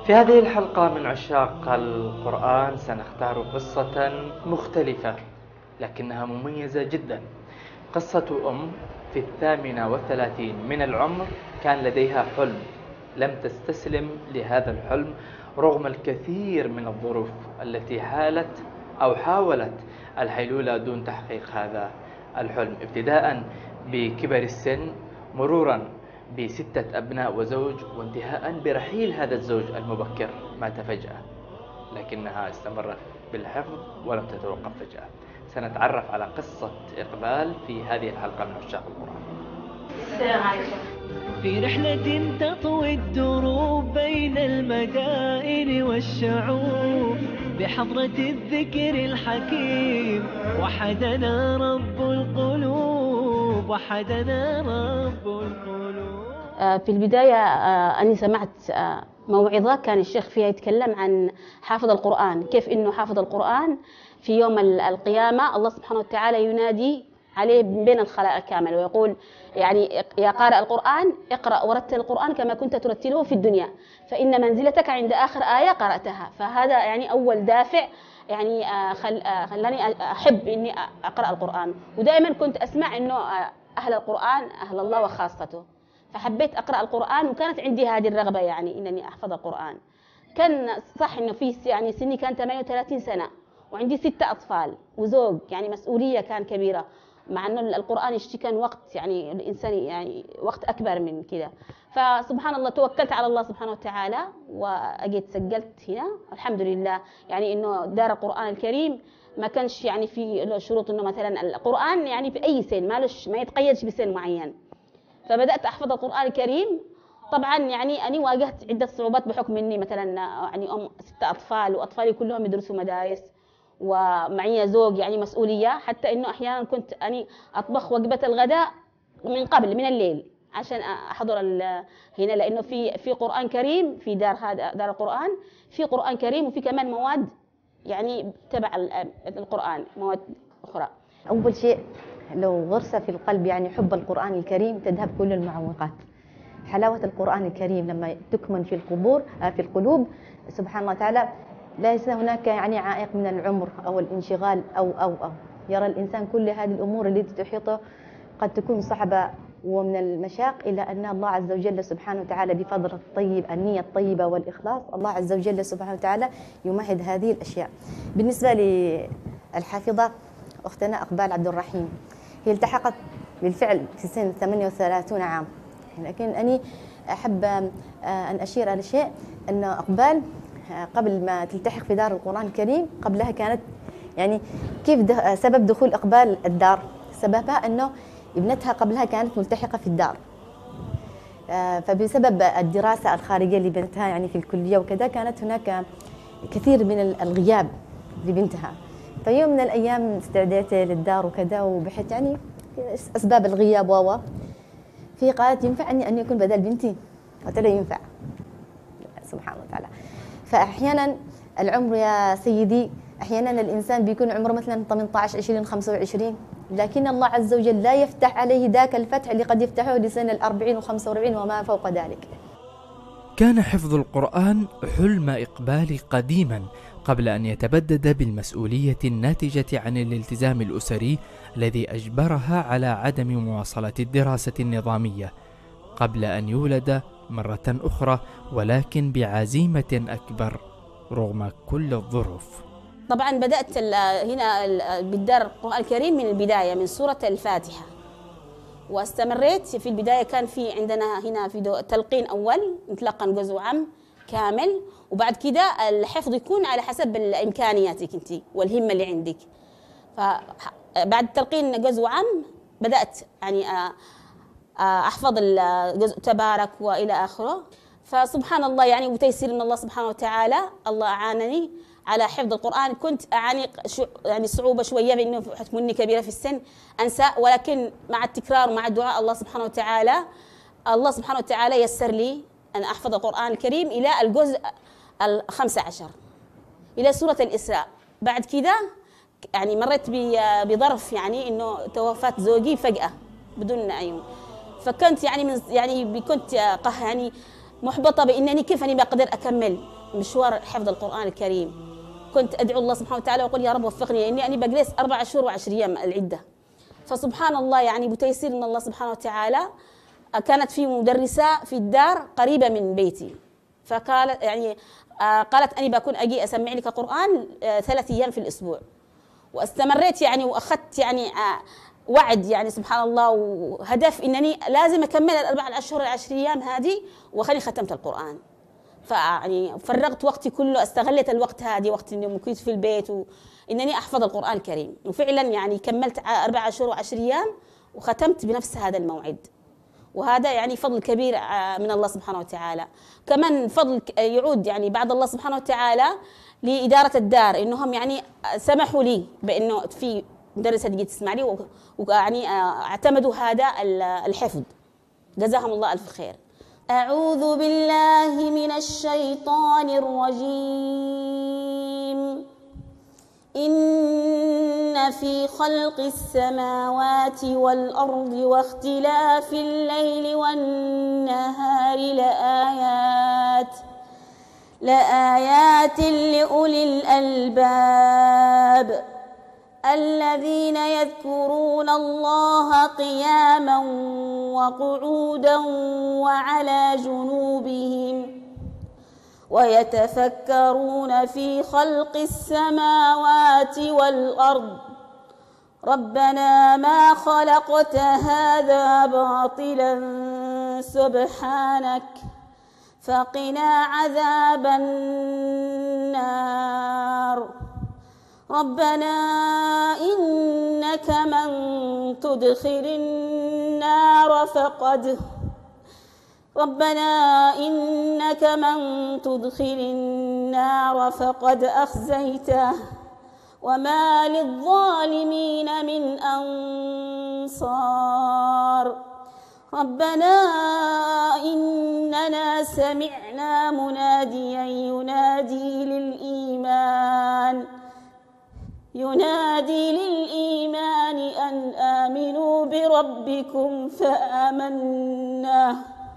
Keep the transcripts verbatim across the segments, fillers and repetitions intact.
في هذه الحلقة من عشاق القرآن سنختار قصة مختلفة لكنها مميزة جدا. قصة أم في الثامنة والثلاثين من العمر كان لديها حلم، لم تستسلم لهذا الحلم رغم الكثير من الظروف التي حالت أو حاولت الحيلولة دون تحقيق هذا الحلم، ابتداء بكبر السن، مرورا بستة أبناء وزوج، وانتهاء برحيل هذا الزوج المبكر مات فجأة، لكنها استمرت بالحفظ ولم تتوقف فجأة. سنتعرف على قصة إقبال في هذه الحلقة من عشاق القرآن. السلام عليكم. في رحلة تطوي الدروب بين المدائن والشعوب بحضرة الذكر الحكيم وحدنا رب القلوب وحدنا رب القلوب. في البداية أني سمعت موعظة كان الشيخ فيها يتكلم عن حافظ القرآن، كيف إنه حافظ القرآن في يوم القيامة الله سبحانه وتعالى ينادي عليه بين الخلائق كامل ويقول يعني يا قارئ القرآن اقرأ ورتل القرآن كما كنت ترتله في الدنيا فإن منزلتك عند آخر آية قرأتها. فهذا يعني أول دافع يعني خل خلاني أحب إني أقرأ القرآن، ودائما كنت أسمع إنه أهل القرآن أهل الله وخاصته، فحبيت أقرأ القرآن وكانت عندي هذه الرغبة يعني إنني أحفظ القرآن. كان صح إنه في يعني سني كان ثمانية وثلاثين سنة وعندي ستة أطفال وزوج، يعني مسؤولية كان كبيرة، مع أنه القرآن يشتي كان وقت يعني الإنسان يعني وقت أكبر من كده. فسبحان الله توكلت على الله سبحانه وتعالى وأجيت سجلت هنا الحمد لله. يعني إنه دار القرآن الكريم ما كانش يعني في شروط إنه مثلا القرآن يعني في أي سن مالش ما يتقيدش بسن معين، فبدأت أحفظ القرآن الكريم. طبعا يعني أنا واجهت عدة صعوبات بحكم إني مثلا يعني أم ستة أطفال وأطفالي كلهم يدرسوا مدارس ومعي زوج يعني مسؤولية، حتى إنه أحيانا كنت أني أطبخ وجبة الغداء من قبل من الليل عشان أحضر هنا، لأنه في في قرآن كريم في دار هذا دار القرآن، في قرآن كريم وفي كمان مواد يعني تبع القرآن مواد أخرى. أول شيء لو غرس في القلب يعني حب القرآن الكريم تذهب كل المعوقات. حلاوة القرآن الكريم لما تكمن في القبور في القلوب سبحان الله تعالى ليس هناك يعني عائق من العمر أو الانشغال أو أو أو يرى الإنسان كل هذه الأمور التي تحيطه قد تكون صعبة ومن المشاق، إلا أن الله عز وجل سبحانه وتعالى بفضل الطيب النية الطيبة والإخلاص الله عز وجل سبحانه وتعالى يمهد هذه الأشياء. بالنسبة للحافظة أختنا إقبال عبد الرحيم، هي التحقت بالفعل في سن ثمانية وثلاثين عام، لكن أني أحب أن أشير على شيء أن إقبال قبل ما تلتحق في دار القرآن الكريم قبلها كانت يعني كيف ده سبب دخول إقبال الدار؟ سببها أنه ابنتها قبلها كانت ملتحقة في الدار، فبسبب الدراسة الخارجية لبنتها يعني في الكلية وكذا كانت هناك كثير من الغياب لبنتها. فيوم من الأيام استعديت للدار وكذا وبحثت يعني أسباب الغياب واوا في قالت ينفعني أن يكون بدل بنتي؟ قلت له ينفع سبحان الله تعالى. فأحيانا العمر يا سيدي أحيانا الإنسان بيكون عمره مثلا ثمانية عشر عشرين خمسة وعشرين، لكن الله عز وجل لا يفتح عليه ذاك الفتح اللي قد يفتحه لسن الأربعين وخمسة وأربعين وما فوق ذلك. كان حفظ القرآن حلم إقبال قديما قبل أن يتبدد بالمسؤولية الناتجة عن الالتزام الأسري الذي أجبرها على عدم مواصلة الدراسة النظامية قبل أن يولد مرة أخرى، ولكن بعزيمة أكبر رغم كل الظروف. طبعا بدأت هنا بالدار القرآن الكريم من البداية من سورة الفاتحة، واستمريت في البداية كان في عندنا هنا في تلقين أول نتلقن جزء عام كامل، وبعد كده الحفظ يكون على حسب إمكانياتك أنت والهمة اللي عندك. فبعد تلقين جزء عام بدأت يعني أحفظ الجزء تبارك وإلى آخره. فسبحان الله يعني وتيسير من الله سبحانه وتعالى الله أعانني على حفظ القرآن. كنت أعاني يعني صعوبة شوية بأنه حكم إني كبيرة في السن أنسى، ولكن مع التكرار ومع الدعاء الله سبحانه وتعالى الله سبحانه وتعالى يسر لي أن أحفظ القرآن الكريم إلى الجزء الخمسة عشر إلى سورة الإسراء. بعد كده يعني مريت بظرف يعني إنه توفت زوجي فجأة بدون عيون، فكنت يعني من يعني كنت يعني محبطة بأنني كيف أني بقدر أكمل مشوار حفظ القرآن الكريم. كنت أدعو الله سبحانه وتعالى وأقول يا رب وفقني، لأني أني بجلس أربع شهور وعشر أيام العدة. فسبحان الله يعني بتيسير من الله سبحانه وتعالى كانت في مدرسة في الدار قريبة من بيتي، فقالت يعني قالت أني بكون أجي أسمع لك قرآن ثلاث أيام في الأسبوع. واستمريت يعني وأخذت يعني وعد يعني سبحان الله وهدف أنني لازم أكمل الأربع الأشهر العشر أيام هذه، وخلي ختمت القرآن. فيعني فرغت وقتي كله، استغلت الوقت هذه وقت اني كنت في البيت وانني احفظ القران الكريم، وفعلا يعني كملت اربع اشهر وعشر ايام وختمت بنفس هذا الموعد. وهذا يعني فضل كبير من الله سبحانه وتعالى. كمان فضل يعود يعني بعد الله سبحانه وتعالى لاداره الدار، انهم يعني سمحوا لي بانه في مدرسه تجي تسمع لي، ويعني اعتمدوا هذا الحفظ. جزاهم الله الف خير. أعوذ بالله من الشيطان الرجيم. إن في خلق السماوات والأرض واختلاف الليل والنهار لآيات لآيات لأولي الألباب الذين يذكرون الله قياما وقعودا وعلى جنوبهم ويتفكرون في خلق السماوات والأرض ربنا ما خلقت هذا باطلا سبحانك فقنا عذاب النار ربنا إنك من تدخل النار فقد ربنا إنك من تدخل النار فقد أخزيته وما للظالمين من أنصار ربنا إننا سمعنا مناديا ينادي للإيمان ينادي للإيمان أن آمنوا بربكم فآمنا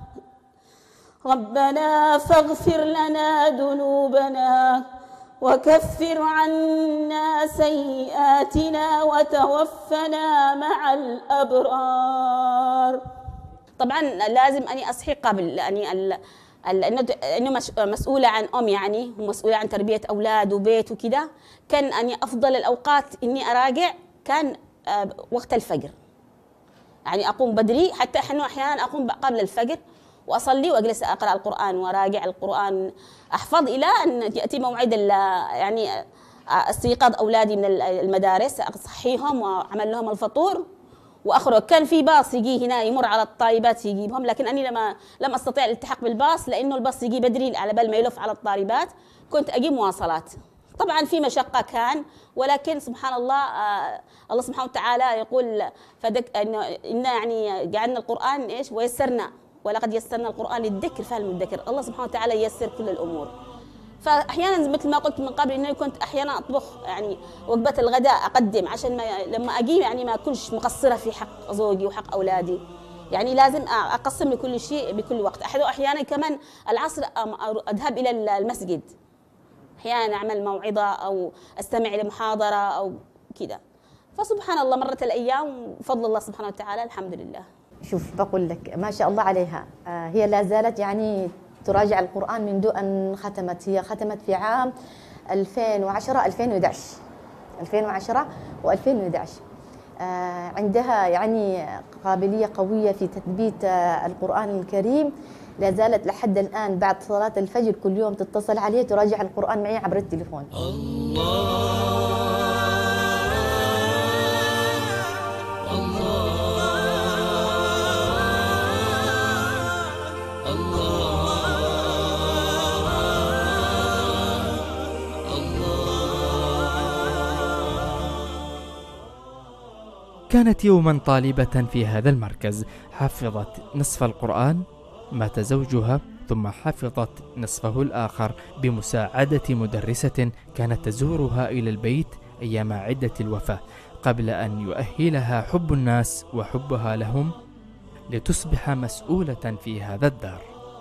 ربنا فاغفر لنا ذنوبنا وكفر عنا سيئاتنا وتوفنا مع الأبرار. طبعا لازم أني أصحي قبل أني لأنه مسؤولة عن أم يعني ومسؤولة عن تربية أولاد وبيت وكده. كان أني أفضل الأوقات إني أراجع كان وقت الفجر، يعني أقوم بدري، حتى إحنا أحيانا أقوم قبل الفجر وأصلي وأجلس أقرأ القرآن وأراجع القرآن، أحفظ إلى أن يأتي موعد يعني استيقاظ أولادي من المدارس، أصحيهم وأعمل لهم الفطور وأخرج. كان في باص يجي هنا يمر على الطالبات يجيبهم، لكن أني لما لم أستطيع الالتحاق بالباص لأنه الباص يجي بدري على بال ما يلف على الطالبات، كنت أجيب مواصلات. طبعا في مشقة كان، ولكن سبحان الله آه الله سبحانه وتعالى يقول فدك إنه إن يعني جعلنا القرآن إيش ويسرنا ولقد يسرنا القرآن للذكر فهل من ذكر. الله سبحانه وتعالى ييسر كل الأمور. فأحيانا مثل ما قلت من قبل إني كنت أحيانا أطبخ يعني وجبة الغداء أقدم عشان ما لما أجي يعني ما أكونش مقصرة في حق زوجي وحق أولادي، يعني لازم أقسم لكل شيء بكل وقت. أحيانا كمان العصر أذهب إلى المسجد، أحيانا أعمل موعظة أو أستمع لمحاضرة أو كده. فسبحان الله مرت الأيام بفضل الله سبحانه وتعالى الحمد لله. شوف بقول لك ما شاء الله عليها، هي لا زالت يعني تراجع القرآن منذ أن ختمت. هي ختمت في عام ألفين وعشرة ألفين وإحدى عشر ألفين وعشرة وألفين وإحدى عشر. عندها يعني قابلية قوية في تثبيت القرآن الكريم، لا زالت لحد الآن بعد صلاة الفجر كل يوم تتصل عليه تراجع القرآن معي عبر التليفون. الله كانت يوما طالبة في هذا المركز، حفظت نصف القرآن، مات زوجها ثم حفظت نصفه الآخر بمساعدة مدرسة كانت تزورها إلى البيت أيام عدة الوفاة، قبل أن يؤهلها حب الناس وحبها لهم لتصبح مسؤولة في هذا الدار.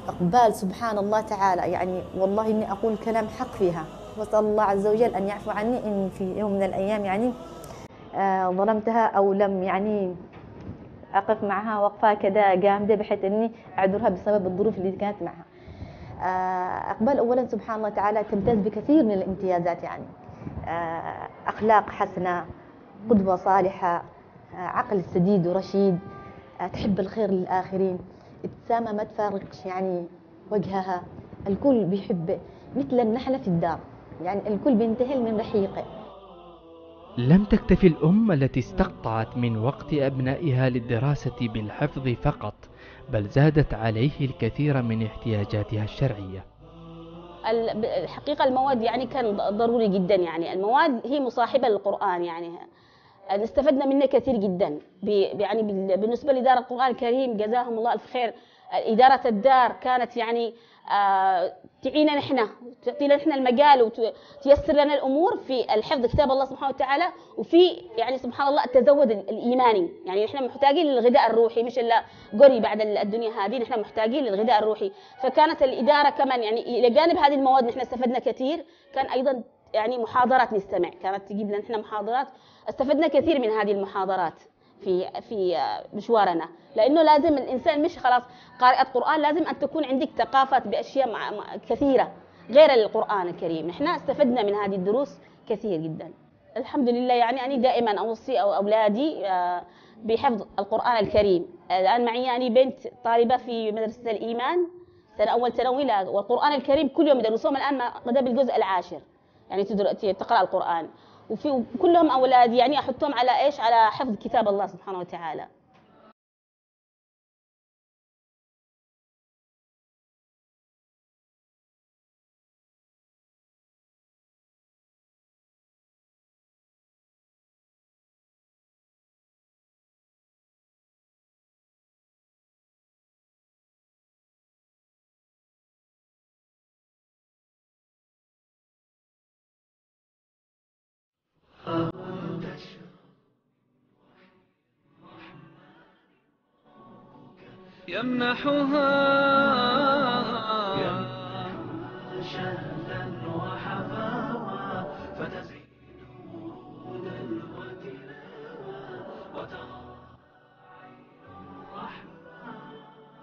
إقبال سبحان الله تعالى، يعني والله إني أقول كلام حق فيها، وأسأل الله عز وجل أن يعفو عني إن في يوم من الأيام يعني آه ظلمتها أو لم يعني أقف معها وقفة كذا جامدة بحيث إني أعذرها بسبب الظروف اللي كانت معها. آه إقبال أولا سبحان الله تعالى تمتاز بكثير من الامتيازات، يعني آه أخلاق حسنة، قدوة صالحة، آه عقل سديد ورشيد، آه تحب الخير للآخرين، ابتسامة ما تفارقش يعني وجهها، الكل بيحب مثل النحلة في الدار، يعني الكل بينتهل من رحيقه. لم تكتفي الأم التي استقطعت من وقت أبنائها للدراسة بالحفظ فقط، بل زادت عليه الكثير من احتياجاتها الشرعية. الحقيقة المواد يعني كان ضروري جدا، يعني المواد هي مصاحبة للقرآن، يعني استفدنا منه كثير جدا. يعني بالنسبة لإدارة القرآن الكريم جزاهم الله ألف خير، إدارة الدار كانت يعني آه تعينا نحن، تعطينا نحن المجال وتيسر لنا الأمور في الحفظ كتاب الله سبحانه وتعالى، وفي يعني سبحان الله التزود الإيماني. يعني نحن محتاجين للغذاء الروحي، مش إلا قري بعد الدنيا هذه، نحن محتاجين للغذاء الروحي. فكانت الإدارة كمان يعني إلى جانب هذه المواد نحن استفدنا كثير. كان أيضا يعني محاضرات نستمع، كانت تجيب لنا نحن محاضرات، استفدنا كثير من هذه المحاضرات في في مشوارنا، لأنه لازم الإنسان مش خلاص قارئة قرآن، لازم أن تكون عندك ثقافة بأشياء كثيرة غير القرآن الكريم. نحن استفدنا من هذه الدروس كثير جدا الحمد لله. يعني أنا دائما أوصي أو أولادي بحفظ القرآن الكريم. الآن معي يعني بنت طالبة في مدرسة الإيمان سنة أول ثانوي، والقرآن الكريم كل يوم يدرسوهم الآن قد بالجزء العاشر، يعني تقرأ القرآن، وفي كلهم أولاد يعني أحطهم على إيش؟ على حفظ كتاب الله سبحانه وتعالى. يمنحها شهدا وحفاوى فتزيد ورودا وتلاوى وترى عين الرحمن.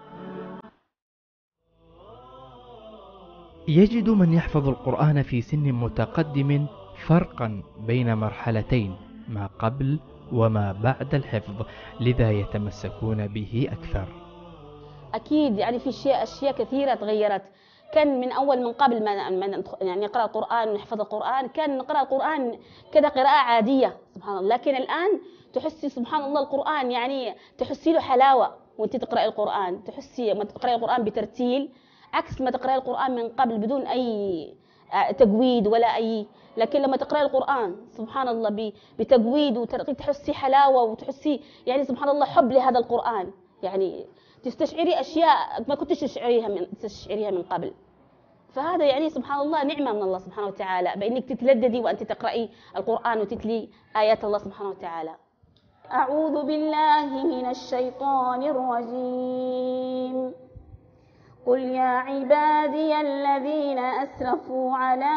يجد من يحفظ القرآن في سن متقدم فرقا بين مرحلتين، ما قبل وما بعد الحفظ، لذا يتمسكون به أكثر. أكيد يعني في شيء أشياء كثيرة تغيرت. كان من أول من قبل ما يعني نقرأ القرآن ونحفظ القرآن، كان نقرأ القرآن كذا قراءة عادية سبحان الله، لكن الآن تحسي سبحان الله القرآن يعني تحسي له حلاوة وأنت تقرأي القرآن، تحسي ما تقرأي القرآن بترتيل عكس ما تقرأي القرآن من قبل بدون أي تجويد ولا أي. لكن لما تقرأي القرآن سبحان الله بتجويد وترتيل تحسي حلاوة وتحسي يعني سبحان الله حب لهذا القرآن، يعني تستشعري أشياء ما كنتش تشعريها من تستشعريها من قبل. فهذا يعني سبحان الله نعمة من الله سبحانه وتعالى بأنك تتلذذي وأنت تقرأي القرآن وتتلي آيات الله سبحانه وتعالى. أعوذ بالله من الشيطان الرجيم. قل يا عبادي الذين أسرفوا على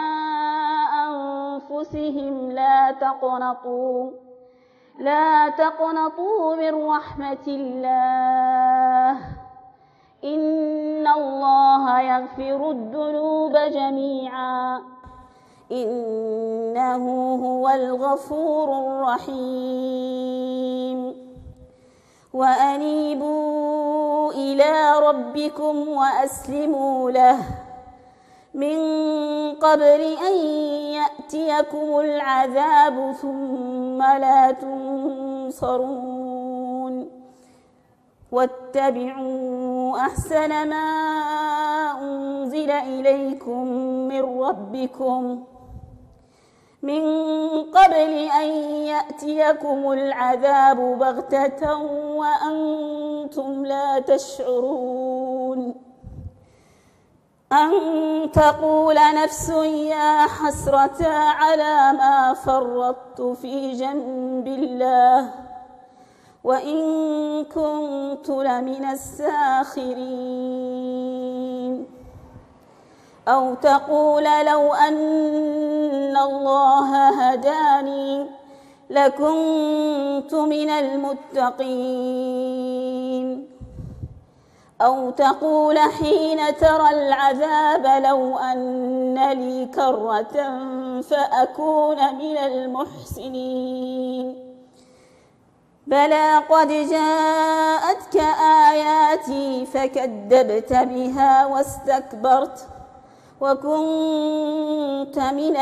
أنفسهم لا تقنطوا لا تقنطوا من رحمة الله إن الله يغفر الذنوب جميعا إنه هو الغفور الرحيم. وأنيبوا إلى ربكم وأسلموا له من قبل أن يأتيكم العذاب ثم لا تنصرون. واتبعوا أحسن ما أنزل إليكم من ربكم من قبل أن يأتيكم العذاب بغتة وأنتم لا تشعرون. أن تقول نفس يا حسرة على ما فرطت في جنب الله وإن كنت لمن الساخرين. أو تقول لو أن الله هداني لكنت من المتقين. أو تقول حين ترى العذاب لو أن لي كرة فأكون من المحسنين. بلى قد جاءتك آياتي فكذبت بها واستكبرت وكنت من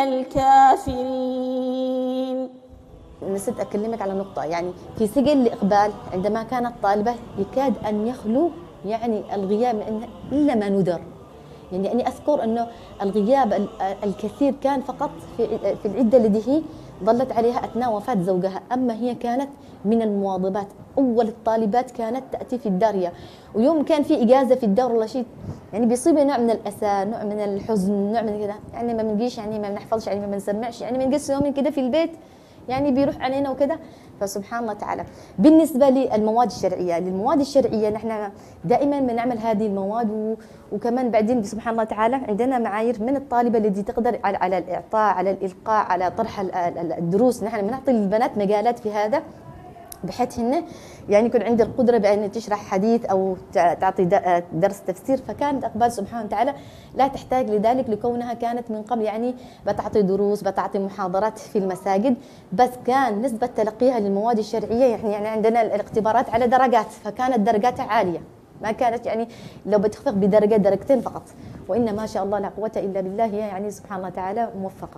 الكافرين. نسيت أكلمك على نقطة، يعني في سجل الإقبال عندما كانت طالبة يكاد أن يخلو يعني الغياب من إلا ما ندر. يعني أني أذكر أنه الغياب الكثير كان فقط في في العدة التي هي ظلت عليها أثناء وفاة زوجها، أما هي كانت من المواظبات، أول الطالبات كانت تأتي في الدار. ويوم كان في إجازة في الدار ولا شيء يعني بيصيب نوع من الأسى، نوع من الحزن، نوع من كذا، يعني ما بنجيش، يعني ما بنحفظش، يعني ما بنسمعش، يعني بنقص يومين كذا في البيت، يعني بيروح علينا وكذا. فسبحان الله تعالى. بالنسبة للمواد الشرعية، للمواد الشرعية نحن دائما بنعمل هذه المواد و... وكمان بعدين سبحان الله تعالى عندنا معايير من الطالبة التي تقدر على, على الإعطاء، على الإلقاء، على طرح الدروس. نحن بنعطي للبنات مجالات في هذا بحيث هن يعني يكون عندها القدرة بأن تشرح حديث أو تعطي درس تفسير. فكانت إقبال سبحانه وتعالى لا تحتاج لذلك لكونها كانت من قبل يعني بتعطي دروس، بتعطي محاضرات في المساجد، بس كان نسبة تلقيها للمواد الشرعية يعني يعني عندنا الاختبارات على درجات، فكانت درجاتها عالية، ما كانت يعني لو بتخفق بدرجة درجتين فقط، وإن ما شاء الله لا قوة إلا بالله هي يعني سبحان الله تعالى موفقة.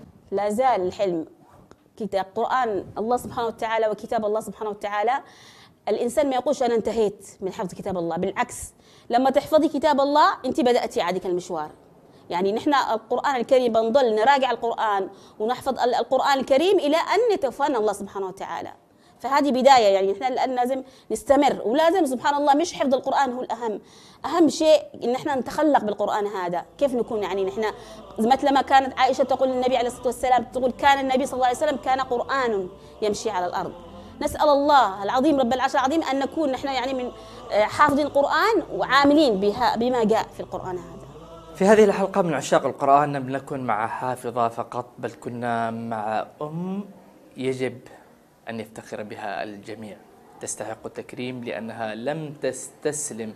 لا زال الحلم كتاب قرآن الله سبحانه وتعالى وكتاب الله سبحانه وتعالى. الإنسان ما يقولش أنا انتهيت من حفظ كتاب الله، بالعكس لما تحفظي كتاب الله أنت بدأتي عادك المشوار. يعني نحن القرآن الكريم بنضل نراجع القرآن ونحفظ القرآن الكريم إلى أن يتوفانا الله سبحانه وتعالى. فهذه بداية، يعني نحن الآن لازم نستمر، ولازم سبحان الله مش حفظ القرآن هو الأهم، أهم شيء إن نحن نتخلق بالقرآن هذا. كيف نكون يعني نحن مثل ما كانت عائشة تقول للنبي عليه الصلاة والسلام، تقول كان النبي صلى الله عليه وسلم كان قرآن يمشي على الأرض. نسأل الله العظيم رب العرش العظيم أن نكون نحن يعني من حافظين القرآن وعاملين بها بما جاء في القرآن هذا. في هذه الحلقة من عشاق القرآن لم نكن مع حافظة فقط، بل كنا مع أم يجب أن يفتخر بها الجميع، تستحق التكريم لأنها لم تستسلم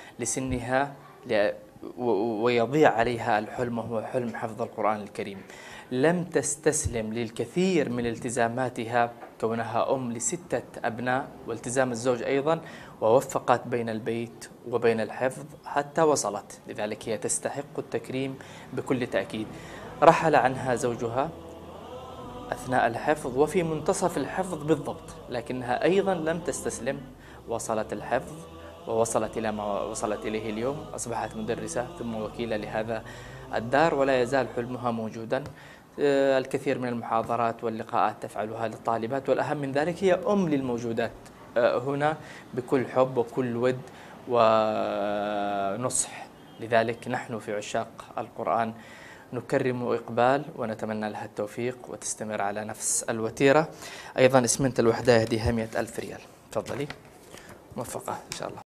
لسنها ويضيع عليها الحلم وهو حلم حفظ القرآن الكريم. لم تستسلم للكثير من التزاماتها كونها أم لستة أبناء والتزام الزوج أيضا، ووفقت بين البيت وبين الحفظ حتى وصلت، لذلك هي تستحق التكريم بكل تأكيد. رحل عنها زوجها أثناء الحفظ وفي منتصف الحفظ بالضبط، لكنها أيضا لم تستسلم، وصلت الحفظ ووصلت إلى ما وصلت إليه اليوم، أصبحت مدرسة ثم وكيلة لهذا الدار، ولا يزال حلمها موجودا. الكثير من المحاضرات واللقاءات تفعلها للطالبات، والأهم من ذلك هي أم للموجودات هنا بكل حب وكل ود ونصح. لذلك نحن في عشاق القرآن نكرم إقبال ونتمنى لها التوفيق وتستمر على نفس الوتيرة. أيضا اسمنت الوحدة يهديها مئة ألف ريال. تفضلي، موفقة إن شاء الله.